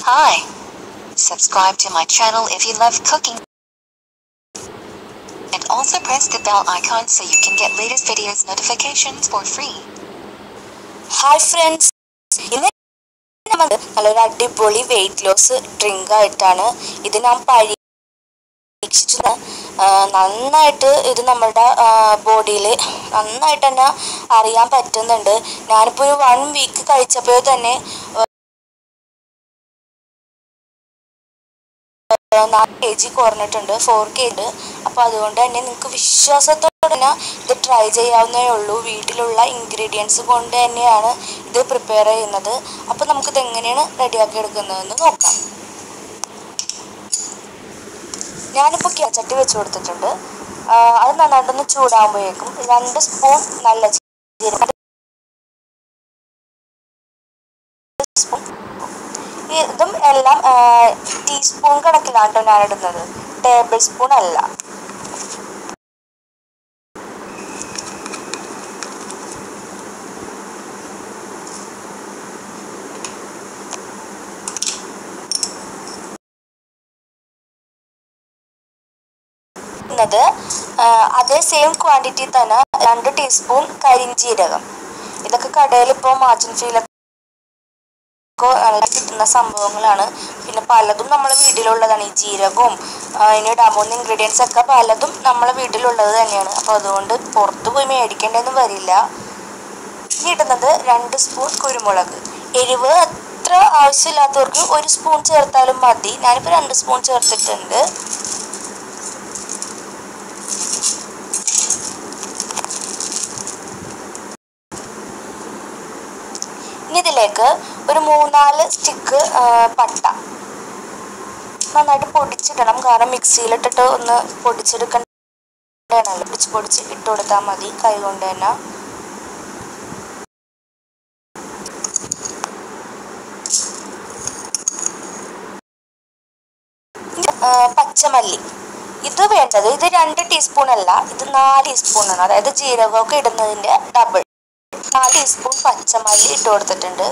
Hi. Subscribe to my channel if you love cooking. And also press the bell icon so you can get latest videos notifications for free. Hi friends. ഇന്ന് നമ്മൾ നല്ലൊരു അടിപൊളി weight loss drink ആയിട്ടാണ് ഇത് ഞാൻ പരീക്ഷിച്ചത്. നന്നായിട്ട് ഇത് നമ്മുടെ ബോഡിയിൽ നന്നായിട്ട് തന്നെ അറിയാൻ പറ്റുന്നുണ്ട്. ഞാനിപ്പോൾ ഒരു 1 വീക്ക് കഴിച്ചപ്പോൾ തന്നെ 4 kg കുറഞ്ഞിട്ടുണ്ട്, 4 kg. അപ്പോൾ അതുകൊണ്ട് തന്നെ നിങ്ങൾക്ക് വിശ്വാസത്തോടെ തന്നെ ഇത് ട്രൈ ചെയ്യാവുന്നേ ഉള്ളൂ. വീട്ടിലുള്ള ഇൻഗ്രീഡിയൻസ് കൊണ്ട് തന്നെയാണ് ഇത് പ്രിപ്പയർ ചെയ്യുന്നത്. അപ്പോൾ നമുക്കിത് എങ്ങനെയാണ് റെഡിയാക്കി എടുക്കുന്നതെന്ന് നോക്കാം. ഞാനിപ്പോൾ ചട്ടി വെച്ച് കൊടുത്തിട്ടുണ്ട്. അത് നന്നായിട്ടൊന്ന് ചൂടാകുമ്പോഴേക്കും 2 സ്പൂൺ നല്ല ജീരകം, സ്പൂൺ ഇതും എല്ലാം ടീസ്പൂൺ കണക്കിലാണ് ഞാൻ ഇടുന്നത്, ടേബിൾ സ്പൂൺ അല്ല. അതേ സെയിം ക്വാണ്ടിറ്റി തന്നെ 2 ടീസ്പൂൺ കരിഞ്ജീരകം. ഇതൊക്കെ കടയിൽ ഇപ്പോൾ മാർജിൻഫീലൊക്കെ കിട്ടുന്ന സംഭവങ്ങളാണ്. പിന്നെ പലതും നമ്മളെ വീട്ടിലുള്ളതാണ്. ഈ ജീരകവും ഇനി ഇടാൻ പോകുന്ന ഇൻഗ്രീഡിയൻസ് ഒക്കെ പലതും നമ്മളെ വീട്ടിലുള്ളത് തന്നെയാണ്. അപ്പോൾ അതുകൊണ്ട് പുറത്ത് പോയി മേടിക്കേണ്ടതൊന്നും വരില്ല. ഇനി ഇടുന്നത് 2 സ്പൂൺ കുരുമുളക്. എരിവ് അത്ര ആവശ്യമില്ലാത്തവർക്ക് 1 സ്പൂൺ ചേർത്താലും മതി. ഞാനിപ്പോൾ 2 സ്പൂൺ ചേർത്തിട്ടുണ്ട്. ഇനി ഇതിലേക്ക് ഒരു 3-4 സ്റ്റിക്ക് പട്ട നന്നായിട്ട് പൊടിച്ചിടണം. കാരണം മിക്സിയിലിട്ടിട്ട് ഒന്ന് പൊടിച്ചെടുക്കണല്ലോ. പൊടിച്ച് ഇട്ട് കൊടുത്താൽ മതി കൈ കൊണ്ട് തന്നെ. പച്ചമല്ലി ഇത് വേണ്ടത്, ഇത് 2 ടീസ്പൂൺ അല്ല, ഇത് 4 ടീസ്പൂണാണ്. അതായത് ജീരകമൊക്കെ ഇടുന്നതിൻ്റെ ഡബിൾ. 4 ടീസ്പൂൺ പച്ചമല്ലി ഇട്ട് കൊടുത്തിട്ടുണ്ട്.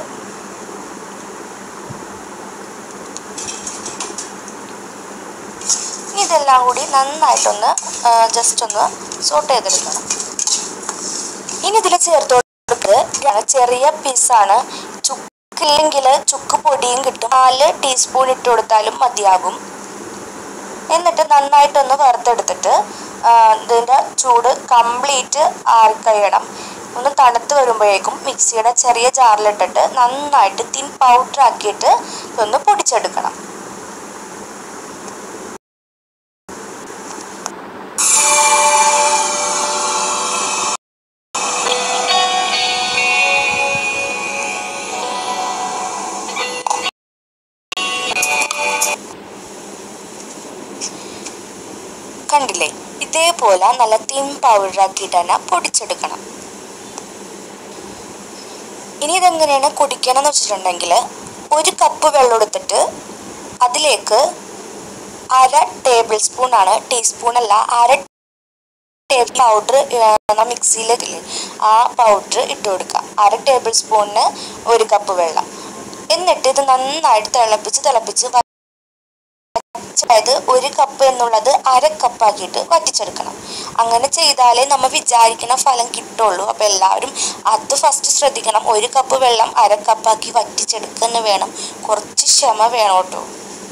ഇതെല്ലാം കൂടി നന്നായിട്ടൊന്ന് ജസ്റ്റ് ഒന്ന് സോട്ട് ചെയ്തെടുക്കണം. ഇനി ഇതിൽ ചേർത്ത് കൊടുക്കുന്നത് ചെറിയ പീസാണ്. ചുക്കില്ലെങ്കിൽ ചുക്ക് പൊടിയും കിട്ടും. 4 ടീസ്പൂൺ ഇട്ട് കൊടുത്താലും മതിയാകും. എന്നിട്ട് നന്നായിട്ടൊന്ന് വറുത്തെടുത്തിട്ട് ഇതിൻ്റെ ചൂട് കംപ്ലീറ്റ് ആറിക്കഴിയണം. ഒന്ന് തണുത്ത് വരുമ്പോഴേക്കും മിക്സിയുടെ ചെറിയ ജാറിലിട്ടിട്ട് നന്നായിട്ട് തിൻ പൗഡർ ആക്കിയിട്ട് ഇതൊന്ന് പൊടിച്ചെടുക്കണം. കണ്ടില്ലേ, ഇതേപോലെ നല്ല തിൻ പൗഡർ ആക്കിയിട്ട് തന്നെ പൊടിച്ചെടുക്കണം. ഇനി ഇതെങ്ങനെയാണ് കുടിക്കണം എന്ന് വെച്ചിട്ടുണ്ടെങ്കിൽ 1 കപ്പ് വെള്ളം എടുത്തിട്ട് അതിലേക്ക് 1/2 ടേബിൾ സ്പൂൺ ആണ്, ടീസ്പൂൺ അല്ല, 1/2 ടേബിൾ പൗഡർ മിക്സിയിലേക്കില്ലേ ആ പൗഡർ ഇട്ട് കൊടുക്കുക. 1/2 ടേബിൾ സ്പൂണിന് 1 കപ്പ് വെള്ളം. എന്നിട്ട് ഇത് നന്നായിട്ട് തിളപ്പിച്ച് അതായത് 1 കപ്പ് എന്നുള്ളത് 1/2 കപ്പാക്കിയിട്ട് വറ്റിച്ചെടുക്കണം. അങ്ങനെ ചെയ്താലേ നമ്മൾ വിചാരിക്കുന്ന ഫലം കിട്ടുള്ളൂ. അപ്പോൾ എല്ലാവരും അത് ഫസ്റ്റ് ശ്രദ്ധിക്കണം. 1 കപ്പ് വെള്ളം 1/2 കപ്പാക്കി വറ്റിച്ചെടുക്കുന്ന വേണം. കുറച്ച് ക്ഷമ വേണം കേട്ടോ.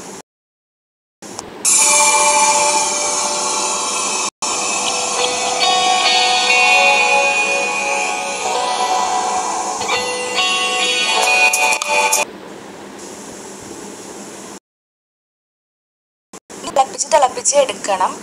തിളപ്പിച്ച് എടുക്കണം.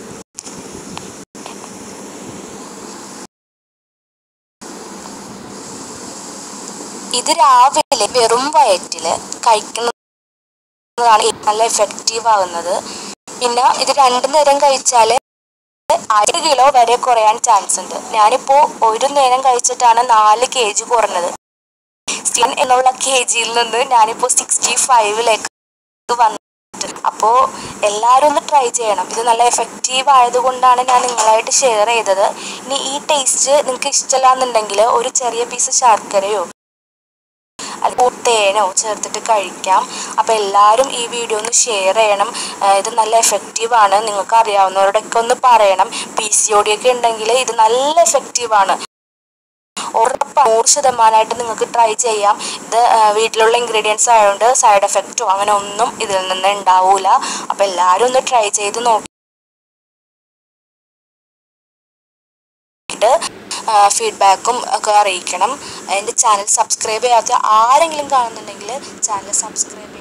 ഇത് രാവിലെ വെറും വയറ്റിൽ കഴിക്കുന്നതാണ് നല്ല എഫക്റ്റീവ് ആവുന്നത്. പിന്നെ ഇത് 2 നേരം കഴിച്ചാൽ 1 കിലോ വരെ കുറയാൻ ചാൻസ് ഉണ്ട്. ഞാനിപ്പോൾ 1 നേരം കഴിച്ചിട്ടാണ് 4 kg കുറഞ്ഞത്. എന്നുള്ള kgയിൽ നിന്ന് ഞാനിപ്പോൾ 65ലേക്ക് വന്നു. അപ്പോൾ എല്ലാവരും ഒന്ന് ട്രൈ ചെയ്യണം. ഇത് നല്ല എഫക്റ്റീവ് ആയതുകൊണ്ടാണ് ഞാൻ നിങ്ങളായിട്ട് ഷെയർ ചെയ്തത്. ഇനി ഈ ടേസ്റ്റ് നിങ്ങൾക്ക് ഇഷ്ടമല്ല എന്നുണ്ടെങ്കിൽ ഒരു ചെറിയ പീസ് ശർക്കരയോ അല്ലെങ്കിൽ തേനോ ചേർത്തിട്ട് കഴിക്കാം. അപ്പോൾ എല്ലാവരും ഈ വീഡിയോ ഒന്ന് ഷെയർ ചെയ്യണം. ഇത് നല്ല എഫക്റ്റീവാണ്. നിങ്ങൾക്ക് അറിയാവുന്നവരോടൊക്കെ ഒന്ന് പറയണം. PCOD ഒക്കെ ഉണ്ടെങ്കിൽ ഇത് നല്ല എഫക്റ്റീവാണ്. ഉറപ്പ് 100% നിങ്ങൾക്ക് ട്രൈ ചെയ്യാം. ഇത് വീട്ടിലുള്ള ഇൻഗ്രീഡിയൻസ് ആയതുകൊണ്ട് സൈഡ് എഫക്റ്റോ അങ്ങനെ ഒന്നും ഇതിൽ നിന്ന് ഉണ്ടാവൂല. അപ്പോൾ എല്ലാവരും ഒന്ന് ട്രൈ ചെയ്ത് നോക്കിയിട്ട് ഫീഡ്ബാക്കും ഒക്കെ അറിയിക്കണം. എൻ്റെ ചാനൽ സബ്സ്ക്രൈബ് ചെയ്യാത്ത ആരെങ്കിലും കാണുന്നുണ്ടെങ്കിൽ ചാനൽ സബ്സ്ക്രൈബ്